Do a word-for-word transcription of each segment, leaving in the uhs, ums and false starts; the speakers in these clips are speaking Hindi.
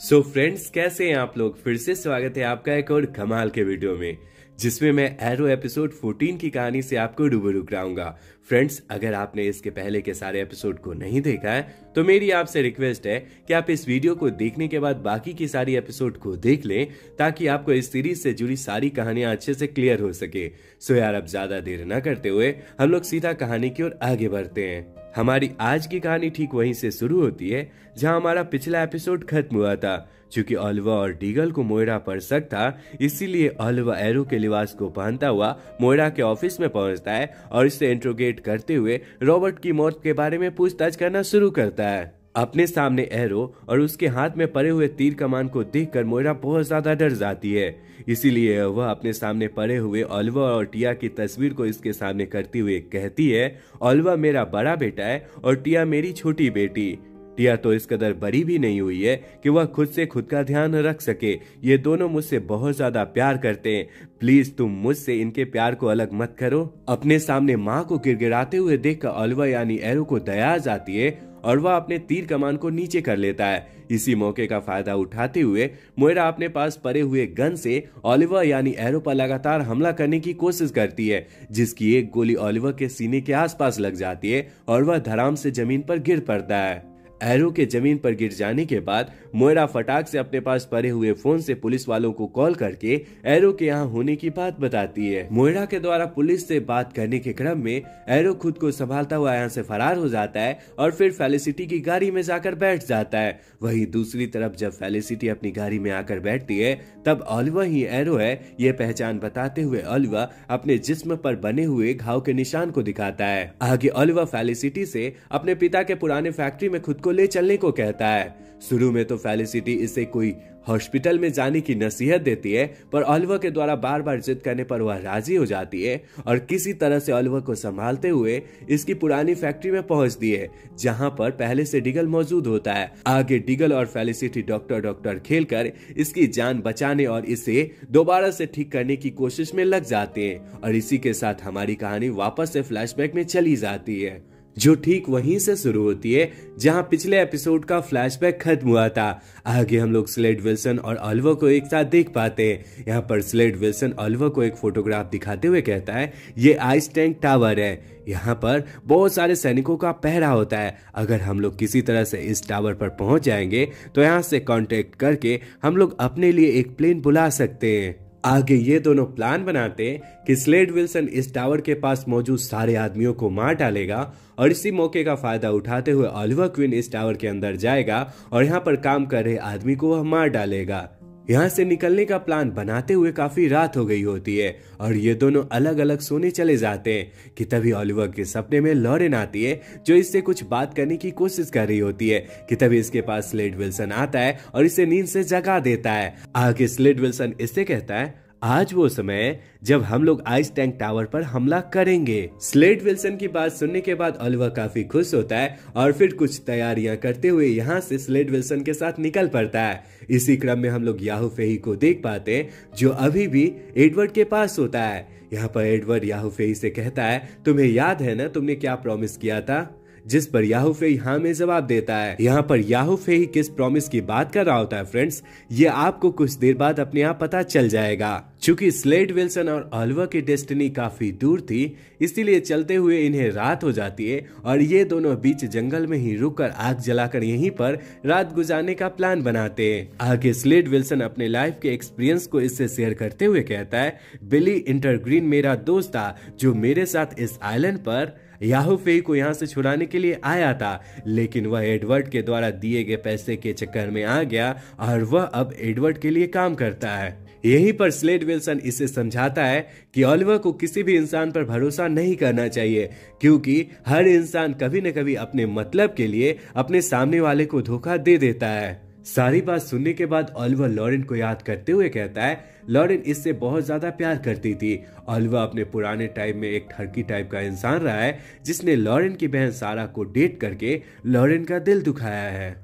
सो so फ्रेंड्स, कैसे हैं आप लोग। फिर से स्वागत है आपका एक और कमाल के वीडियो में, जिसमें मैं एरो एपिसोड चौदह की कहानी से आपको रूबरू कराऊंगा। फ्रेंड्स, अगर आपने इसके पहले के सारे एपिसोड को नहीं देखा है तो मेरी आपसे रिक्वेस्ट है कि आप इस वीडियो को देखने के बाद बाकी की सारी एपिसोड को देख लें, ताकि आपको इस सीरीज से जुड़ी सारी कहानियां अच्छे से क्लियर हो सके। सो यार, अब ज्यादा देर न करते हुए हम लोग सीधा कहानी की ओर आगे बढ़ते हैं। हमारी आज की कहानी ठीक वहीं से शुरू होती है जहां हमारा पिछला एपिसोड खत्म हुआ था। चूंकि ओलिवर और डीगल को मोइरा पर शक था, इसीलिए ओलिवर एरो के लिबास को पहनता हुआ मोइरा के ऑफिस में पहुंचता है और इसे इंट्रोगेट करते हुए रॉबर्ट की मौत के बारे में पूछताछ करना शुरू करता है। अपने सामने एरो और उसके हाथ में पड़े हुए तीर कमान को देखकर मोइरा बहुत ज्यादा डर जाती है। इसीलिए वह अपने सामने पड़े हुए ओलिवर और टिया की तस्वीर को इसके सामने करते हुए कहती है, ओलिवर मेरा बड़ा बेटा है और टिया मेरी छोटी बेटी। टिया तो इस कदर बड़ी भी नहीं हुई है कि वह खुद से खुद का ध्यान रख सके। ये दोनों मुझसे बहुत ज्यादा प्यार करते हैं, प्लीज तुम मुझसे इनके प्यार को अलग मत करो। अपने सामने माँ को गिड़गिड़ाते हुए देखकर ओलिवर यानी एरो को दया आ जाती है और वह अपने तीर कमान को नीचे कर लेता है। इसी मौके का फायदा उठाते हुए मोइरा अपने पास पड़े हुए गन से ओलिवर यानी एरो पर लगातार हमला करने की कोशिश करती है, जिसकी एक गोली ओलिवर के सीने के आसपास लग जाती है और वह धड़ाम से जमीन पर गिर पड़ता है। एरो के जमीन पर गिर जाने के बाद मोइरा फटाक से अपने पास पड़े हुए फोन से पुलिस वालों को कॉल करके एरो के यहाँ होने की बात बताती है। मोइरा के द्वारा पुलिस से बात करने के क्रम में एरो खुद को संभालता हुआ यहाँ से फरार हो जाता है और फिर फेलिसिटी की गाड़ी में जाकर बैठ जाता है। वहीं दूसरी तरफ जब फेलिसिटी अपनी गाड़ी में आकर बैठती है, तब ओलिवर ही एरो है ये पहचान बताते हुए ओलिवर अपने जिस्म पर बने हुए घाव के निशान को दिखाता है। आगे ओलिवर फेलिसिटी से अपने पिता के पुराने फैक्ट्री में खुद को ले चलने को कहता है। शुरू में तो फेलिसिटी इसे कोई हॉस्पिटल में जाने की नसीहत देती है, पर ओलिवर के द्वारा बार बार जिद करने पर वह राजी हो जाती है और किसी तरह से ओलिवर को संभालते हुए इसकी पुरानी फैक्ट्री में पहुंचती है, जहां पर पहले से डीगल मौजूद होता है। आगे डीगल और फेलिसिटी डॉक्टर डॉक्टर खेलकर इसकी जान बचाने और इसे दोबारा से ठीक करने की कोशिश में लग जाते हैं। और इसी के साथ हमारी कहानी वापस से फ्लैशबैक में चली जाती है, जो ठीक वहीं से शुरू होती है जहां पिछले एपिसोड का फ्लैशबैक खत्म हुआ था। आगे हम लोग स्लेड विल्सन और ओलिवर को एक साथ देख पाते हैं। यहाँ पर स्लेड विल्सन ओलिवर को एक फोटोग्राफ दिखाते हुए कहता है, ये आइस टैंक टावर है, यहाँ पर बहुत सारे सैनिकों का पहरा होता है। अगर हम लोग किसी तरह से इस टावर पर पहुंच जाएंगे तो यहाँ से कांटेक्ट करके हम लोग अपने लिए एक प्लेन बुला सकते हैं। आगे ये दोनों प्लान बनाते हैं कि स्लेड विल्सन इस टावर के पास मौजूद सारे आदमियों को मार डालेगा और इसी मौके का फायदा उठाते हुए ओलिवर क्वीन इस टावर के अंदर जाएगा और यहाँ पर काम कर रहे आदमी को वह मार डालेगा। यहाँ से निकलने का प्लान बनाते हुए काफी रात हो गई होती है और ये दोनों अलग अलग सोने चले जाते हैं कि तभी ओलिवर के सपने में लॉरेन आती है, जो इससे कुछ बात करने की कोशिश कर रही होती है कि तभी इसके पास स्लेड विल्सन आता है और इसे नींद से जगा देता है। आगे स्लेड विल्सन इससे कहता है, आज वो समय है जब हम लोग आइस टैंक टावर पर हमला करेंगे। स्लेड विल्सन की बात सुनने के बाद ओलिवर काफी खुश होता है और फिर कुछ तैयारियां करते हुए यहाँ से स्लेड विल्सन के साथ निकल पड़ता है। इसी क्रम में हम लोग याहू फेही को देख पाते हैं, जो अभी भी एडवर्ड के पास होता है। यहाँ पर एडवर्ड याहू फेही से कहता है, तुम्हें याद है ना तुमने क्या प्रॉमिस किया था, जिस पर याहू फेही हाँ में जवाब देता है। यहाँ पर याहू फेही किस प्रॉमिस की बात कर रहा होता है फ्रेंड्स, ये आपको कुछ देर बाद अपने आप पता चल जाएगा। चूंकि स्लेड विल्सन और ओलिवर की डेस्टिनी काफी दूर थी, इसीलिए चलते हुए इन्हें रात हो जाती है और ये दोनों बीच जंगल में ही रुककर आग जलाकर यहीं पर रात गुजारने का प्लान बनाते हैं। आगे स्लेड विल्सन अपने लाइफ के एक्सपीरियंस को इससे शेयर करते हुए कहता है, बिली इंटरग्रीन मेरा दोस्त था जो मेरे साथ इस आइलैंड पर याहू फेही को यहाँ से छुड़ाने के लिए आया था, लेकिन वह एडवर्ड के द्वारा दिए गए पैसे के चक्कर में आ गया और वह अब एडवर्ड के लिए काम करता है। यहीं पर स्लेड विल्सन इसे समझाता है कि ओलिवर को किसी भी इंसान पर भरोसा नहीं करना चाहिए, क्योंकि हर इंसान कभी न कभी अपने मतलब के लिए अपने सामने वाले को धोखा दे देता है। सारी बात सुनने के बाद ओलिवर लॉरेन को याद करते हुए कहता है, लॉरेन इससे बहुत ज्यादा प्यार करती थी। ओलिवर अपने पुराने टाइम में एक ठरकी टाइप का इंसान रहा है, जिसने लॉरेन की बहन सारा को डेट करके लॉरेन का दिल दुखाया है।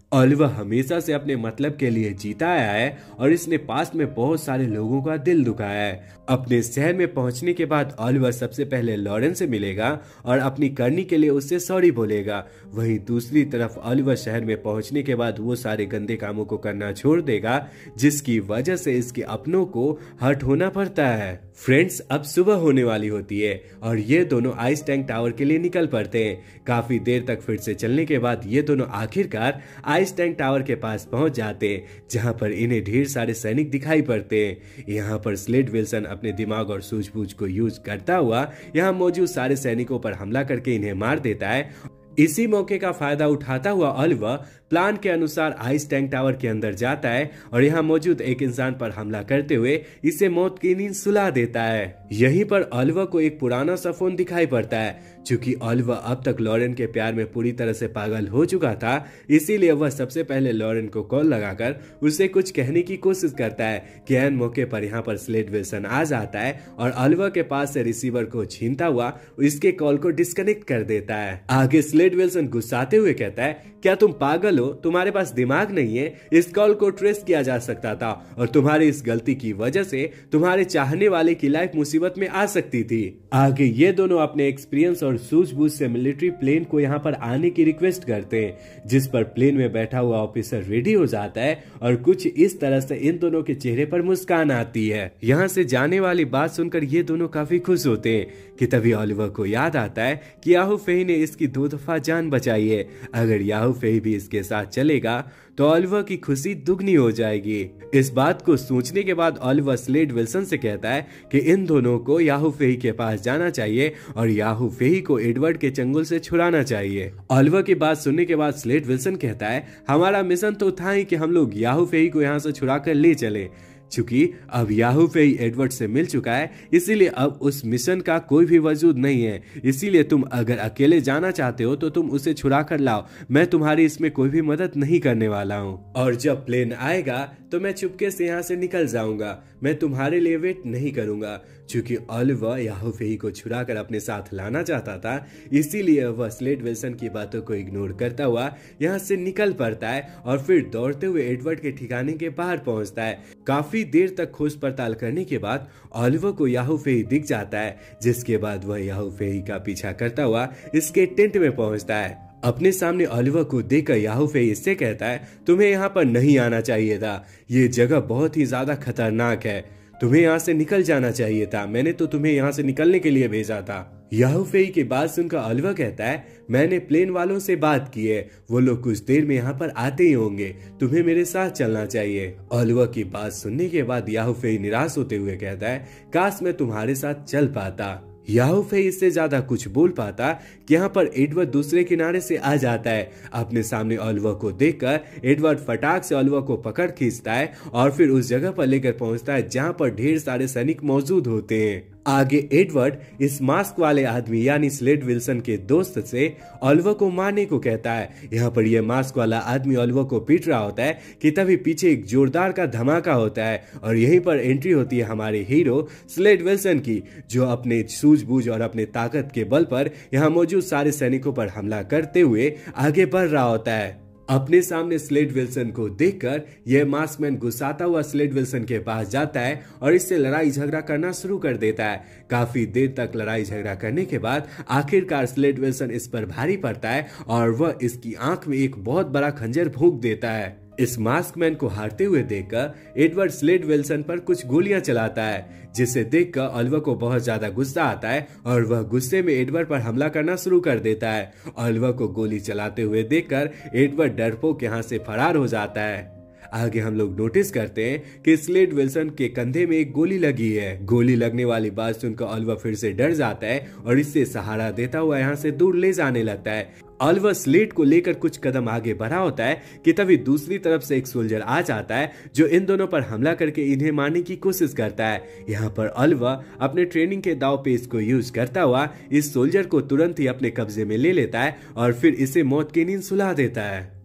ऑलिवर हमेशा से अपने मतलब के लिए जीता आया है और इसने पास्ट में बहुत सारे लोगों का दिल दुखाया है। अपने शहर में पहुंचने के बाद ऑलिवर सबसे पहले लॉरेन से मिलेगा और अपनी करनी के लिए उससे सॉरी बोलेगा। वहीं दूसरी तरफ ऑलिवर शहर में पहुंचने के बाद वो सारे गंदे कामों को करना छोड़ देगा, जिसकी वजह से इसके अपनों को हर्ट होना पड़ता है। फ्रेंड्स, अब सुबह होने वाली होती है और ये दोनों आइस टैंक टावर के लिए निकल पड़ते हैं। काफी देर तक फिर से चलने के बाद ये दोनों आखिरकार आइस टैंक टावर के पास पहुंच जाते हैं, जहां पर इन्हें ढेर सारे सैनिक दिखाई पड़ते हैं। यहाँ पर स्लेड विल्सन अपने दिमाग और सूझबूझ को यूज करता हुआ यहाँ मौजूद सारे सैनिकों पर हमला करके इन्हें मार देता है। इसी मौके का फायदा उठाता हुआ ऑलिवर प्लान के अनुसार आइस टैंक टावर के अंदर जाता है और यहाँ मौजूद एक इंसान पर हमला करते हुए इसे मौत की नींद सुला देता है। यहीं पर ऑलिवर को एक पुराना सा फोन दिखाई पड़ता है। चूंकि ऑलिवर अब तक लॉरेन के प्यार में पूरी तरह से पागल हो चुका था, इसीलिए वह सबसे पहले लॉरेन को कॉल लगाकर उसे कुछ कहने की कोशिश करता है कि ऐन मौके पर यहाँ पर स्लेड विल्सन आ जाता है और ऑलिवर के पास से रिसीवर को छीनता हुआ इसके कॉल को डिस्कनेक्ट कर देता है। आगे स्लेड विल्सन गुस्साते हुए कहता है, क्या तुम पागल हो? तुम्हारे पास दिमाग नहीं है? इस कॉल को ट्रेस किया जा सकता था और तुम्हारी इस गलती की वजह से तुम्हारे चाहने वाले की लाइफ मुसीबत में आ सकती थी। आगे ये दोनों अपने एक्सपीरियंस और सूझबूझ से मिलिट्री प्लेन को यहाँ पर आने की रिक्वेस्ट करते हैं, जिस पर प्लेन में बैठा हुआ ऑफिसर रेडी हो जाता है और कुछ इस तरह से इन दोनों के चेहरे पर मुस्कान आती है। यहाँ से जाने वाली बात सुनकर ये दोनों काफी खुश होते हैं कि तभी ऑलिवर को याद आता है कि याहू फेई ने इसकी दो दफा जान बचाई है। अगर याहू फेई भी इसके साथ चलेगा तो ऑलिवर की खुशी दुगनी हो जाएगी। इस बात को सोचने के बाद ऑलिवर स्लेड विल्सन से कहता है कि इन दोनों को याहू फेई के पास जाना चाहिए और याहू फेई को एडवर्ड के चंगुल से छुड़ाना चाहिए। ऑलिवर की बात सुनने के बाद स्लेड विल्सन कहता है, हमारा मिशन तो था ही कि हम लोग याहू फेई को यहाँ से छुड़ा कर ले चले। चूंकि अब याहू फेई एडवर्ड से मिल चुका है, इसीलिए अब उस मिशन का कोई भी वजूद नहीं है। इसीलिए तुम अगर अकेले जाना चाहते हो तो तुम उसे छुड़ा कर लाओ, मैं तुम्हारी इसमें कोई भी मदद नहीं करने वाला हूँ। और जब प्लेन आएगा तो मैं चुपके से यहाँ से निकल जाऊंगा, मैं तुम्हारे लिए वेट नहीं करूंगा। चूंकि ऑलिवर याहू फेई को छुड़ा कर अपने साथ लाना चाहता था, इसीलिए वह स्लेड विल्सन की बातों को इग्नोर करता हुआ यहाँ से निकल पड़ता है और फिर दौड़ते हुए एडवर्ड के ठिकाने के बाहर पहुंचता है। काफी देर तक खोज पड़ताल करने के बाद ऑलिवर को याहू फेई दिख जाता है, जिसके बाद वह याहू फेई का पीछा करता हुआ इसके टेंट में पहुंचता है। अपने सामने ऑलिवर को देखकर याहू फेई इससे कहता है, तुम्हें यहाँ पर नहीं आना चाहिए था, ये जगह बहुत ही ज्यादा खतरनाक है, तुम्हें यहाँ से निकल जाना चाहिए था, मैंने तो तुम्हें यहाँ से निकलने के लिए भेजा था। याहू फेई की बात सुनकर ऑलिवर कहता है, मैंने प्लेन वालों से बात की है, वो लोग कुछ देर में यहाँ पर आते ही होंगे, तुम्हें मेरे साथ चलना चाहिए। ऑलिवर की बात सुनने के बाद याहू फेई निराश होते हुए कहता है, काश मैं तुम्हारे साथ चल पाता। याहू फेई इससे ज्यादा कुछ बोल पाता कि यहाँ पर एडवर्ड दूसरे किनारे से आ जाता है। अपने सामने ऑलिवर को देखकर एडवर्ड फटाक से ऑलिवर को पकड़ खींचता है और फिर उस जगह पर लेकर पहुंचता है जहाँ पर ढेर सारे सैनिक मौजूद होते हैं। आगे एडवर्ड इस मास्क वाले आदमी यानी स्लेड विल्सन के दोस्त से ऑलिवर को मारने को कहता है। यहाँ पर यह मास्क वाला आदमी ऑलिवर को पीट रहा होता है कि तभी पीछे एक जोरदार का धमाका होता है और यहीं पर एंट्री होती है हमारे हीरो स्लेड विल्सन की, जो अपने सूझबूझ और अपने ताकत के बल पर यहाँ मौजूद सारे सैनिकों पर हमला करते हुए आगे बढ़ रहा होता है। अपने सामने स्लेड विल्सन को देखकर यह मास्कमैन गुस्साता हुआ स्लेड विल्सन के पास जाता है और इससे लड़ाई झगड़ा करना शुरू कर देता है। काफी देर तक लड़ाई झगड़ा करने के बाद आखिरकार स्लेड विल्सन इस पर भारी पड़ता है और वह इसकी आंख में एक बहुत बड़ा खंजर भोंक देता है। इस मास्कमैन को हारते हुए देखकर एडवर्ड स्लेड विल्सन पर कुछ गोलियां चलाता है, जिसे देखकर ऑलिवर को बहुत ज्यादा गुस्सा आता है और वह गुस्से में एडवर्ड पर हमला करना शुरू कर देता है। ऑलिवर को गोली चलाते हुए देखकर एडवर्ड डरपोक यहाँ से फरार हो जाता है। आगे हम लोग नोटिस करते हैं कि स्लेड विल्सन के कंधे में एक गोली लगी है। गोली लगने वाली बात सुनकर ऑलिवर फिर से डर जाता है और इससे सहारा देता हुआ यहाँ से दूर ले जाने लगता है। ऑलिवर स्लेड को लेकर कुछ कदम आगे बढ़ा होता है कि तभी दूसरी तरफ से एक सोल्जर आ जाता है जो इन दोनों पर हमला करके इन्हें मारने की कोशिश करता है। यहाँ पर ऑलिवर अपने ट्रेनिंग के दाव पेच को यूज करता हुआ इस सोल्जर को तुरंत ही अपने कब्जे में ले लेता है और फिर इसे मौत की नींद सुला देता है।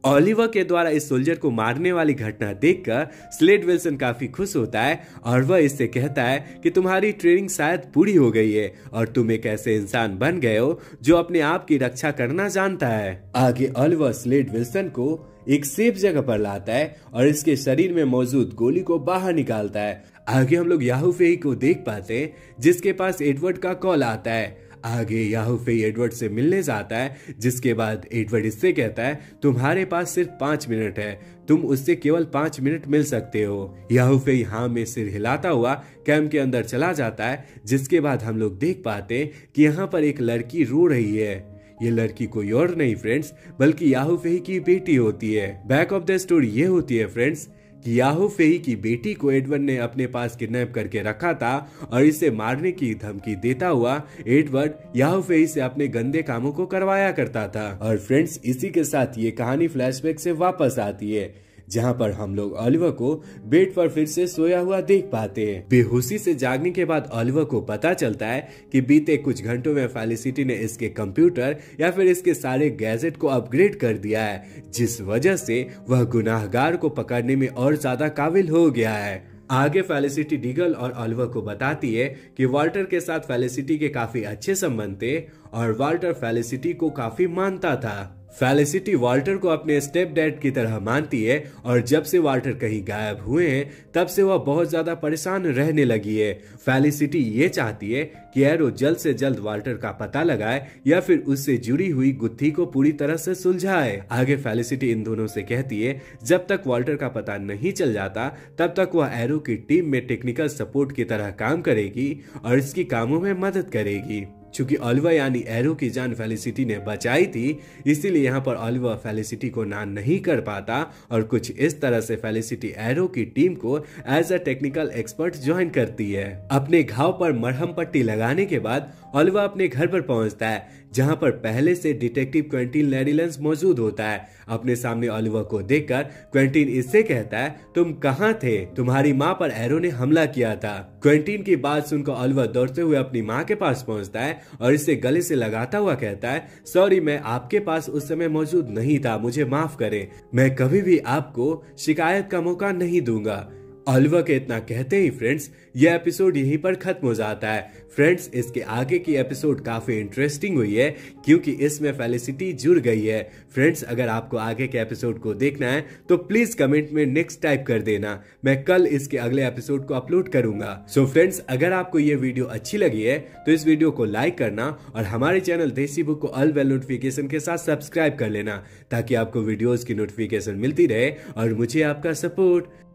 ओलिवर के द्वारा इस सोल्जर को मारने वाली घटना देखकर स्लेड विल्सन काफी खुश होता है और वह इससे कहता है कि तुम्हारी ट्रेनिंग शायद पूरी हो गई है और तुम एक ऐसे इंसान बन गए हो जो अपने आप की रक्षा करना जानता है। आगे ओलिवर स्लेड विल्सन को एक सेफ जगह पर लाता है और इसके शरीर में मौजूद गोली को बाहर निकालता है। आगे हम लोग याहू फेई को देख पाते हैं जिसके पास एडवर्ड का कॉल आता है। आगे याहू फेई एडवर्ड से मिलने जाता है, जिसके बाद एडवर्ड इससे कहता है तुम्हारे पास सिर्फ पांच मिनट है, तुम उससे केवल पांच मिनट मिल सकते हो। याहू फेई हाँ में सिर हिलाता हुआ कैंप के अंदर चला जाता है, जिसके बाद हम लोग देख पाते हैं कि यहाँ पर एक लड़की रो रही है। ये लड़की कोई और नहीं फ्रेंड्स बल्कि याहू फेई की बेटी होती है। बैक ऑफ द स्टोरी ये होती है फ्रेंड्स कि याहू फेई की बेटी को एडवर्ड ने अपने पास किडनैप करके रखा था और इसे मारने की धमकी देता हुआ एडवर्ड याहू फेई से अपने गंदे कामों को करवाया करता था। और फ्रेंड्स इसी के साथ ये कहानी फ्लैशबैक से वापस आती है, जहां पर हम लोग ओलिवर को बेड पर फिर से सोया हुआ देख पाते हैं। बेहोशी से जागने के बाद ओलिवर को पता चलता है कि बीते कुछ घंटों में फेलिसिटी ने इसके कंप्यूटर या फिर इसके सारे गैजेट को अपग्रेड कर दिया है, जिस वजह से वह गुनाहगार को पकड़ने में और ज्यादा काबिल हो गया है। आगे फेलिसिटी डीगल और ओलिवर को बताती है कि वाल्टर के साथ फेलिसिटी के काफी अच्छे संबंध थे और वाल्टर फेलिसिटी को काफी मानता था। फेलिसिटी वाल्टर को अपने स्टेप डैड की तरह मानती है और जब से वाल्टर कहीं गायब हुए हैं तब से वह बहुत ज्यादा परेशान रहने लगी है। फेलिसिटी ये चाहती है कि एरो जल्द से जल्द वाल्टर का पता लगाए या फिर उससे जुड़ी हुई गुत्थी को पूरी तरह से सुलझाए। आगे फेलिसिटी इन दोनों से कहती है जब तक वाल्टर का पता नहीं चल जाता तब तक वह एरो की टीम में टेक्निकल सपोर्ट की तरह काम करेगी और इसकी कामों में मदद करेगी। चूंकि ओलिवर यानी एरो की जान फेलिसिटी ने बचाई थी, इसीलिए यहाँ पर ओलिवर फेलिसिटी को ना नहीं कर पाता और कुछ इस तरह से फेलिसिटी एरो की टीम को as a technical expert join करती है। अपने घाव पर मरहम पट्टी लगाने के बाद ओलिवर अपने घर पर पहुंचता है, जहां पर पहले से डिटेक्टिव क्वेंटीन लैरीलेंस मौजूद होता है। अपने सामने ओलिवर को देखकर क्वेंटीन इससे कहता है तुम कहाँ थे, तुम्हारी माँ पर एरो ने हमला किया था। क्वेंटीन की बात सुनकर ओलिवर दौड़ते हुए अपनी माँ के पास पहुंचता है और इसे गले से लगाता हुआ कहता है सॉरी, मैं आपके पास उस समय मौजूद नहीं था, मुझे माफ करें, मैं कभी भी आपको शिकायत का मौका नहीं दूंगा। ओलिवर के इतना कहते ही फ्रेंड्स यह एपिसोड यहीं पर खत्म हो जाता है। फ्रेंड्स इसके आगे की एपिसोड काफी इंटरेस्टिंग हुई है क्योंकि इसमें फेलिसिटी जुड़ गई है। फ्रेंड्स अगर आपको आगे के एपिसोड को देखना है तो प्लीज कमेंट में नेक्स्ट टाइप कर देना, मैं कल इसके अगले एपिसोड को अपलोड करूंगा। सो फ्रेंड्स अगर आपको ये वीडियो अच्छी लगी है तो इस वीडियो को लाइक करना और हमारे चैनल देसी बुक को ऑल बेल नोटिफिकेशन के साथ सब्सक्राइब कर लेना ताकि आपको वीडियोज की नोटिफिकेशन मिलती रहे और मुझे आपका सपोर्ट